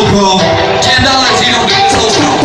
bro. $10, you don't do this whole show.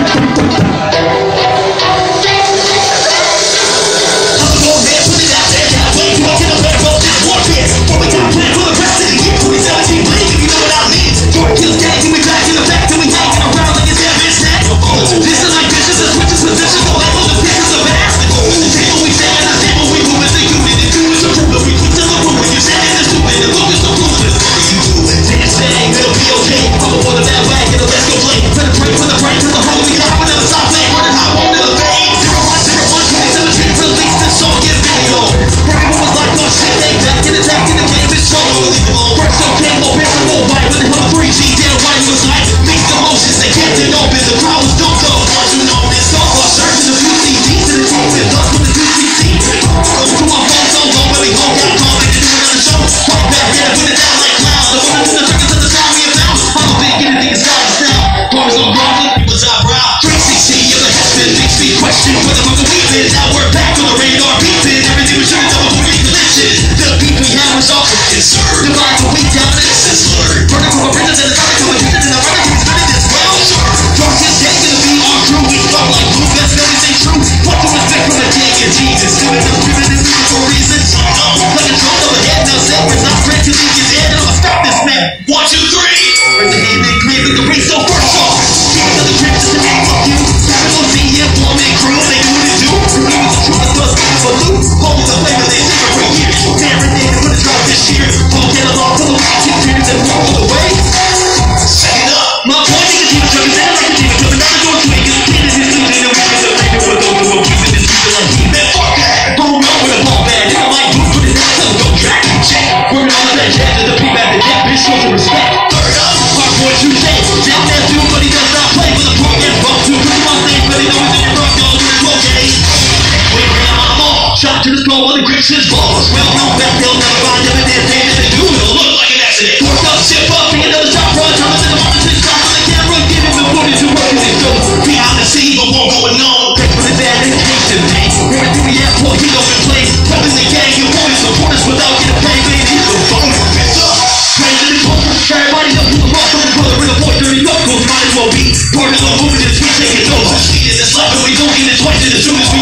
Shot to the skull while the grips his balls. Well known that they'll never find evidence that they do. It'll look like an accident. Work up, ship up, be another shot run. Thomas in the moment to stop on the camera. Give him the footage to work in his dough. Behind the scene, but won't go unknown. Break for the bad education, man. Running through the airport, he don't play. Helping the gang, you always support us without getting paid. Baby, he's a phone. Praise to the culture. Everybody up to the rock on the brother in the boy. Dirty knuckles, might as well be part of the movement as we take it over. Speed in this life, and we don't get it twice in as soon as we